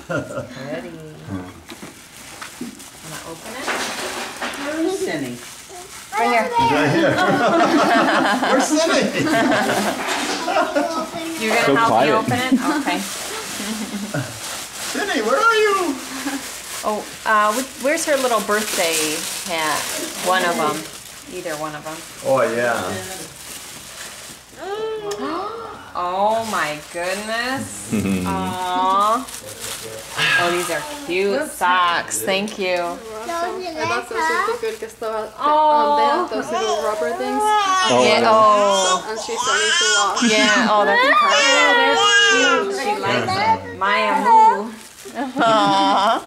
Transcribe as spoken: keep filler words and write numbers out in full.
Ready. Wanna open it? Where's Cindy? Right here. Right here. Where's Cindy? You're gonna So help quiet. me open it? Okay. Cindy, where are you? Oh, uh, wh- where's her little birthday hat? One of them. Either one of them. Oh, yeah. Oh my goodness. Aww. Oh, these are cute socks. Thank you. I thought so super good because the, the, Oh. um, they have those little rubber things. Oh, Yeah, oh. And she's starting to walk. Yeah, oh, that's perfect. She likes it. Maya, move. Aww.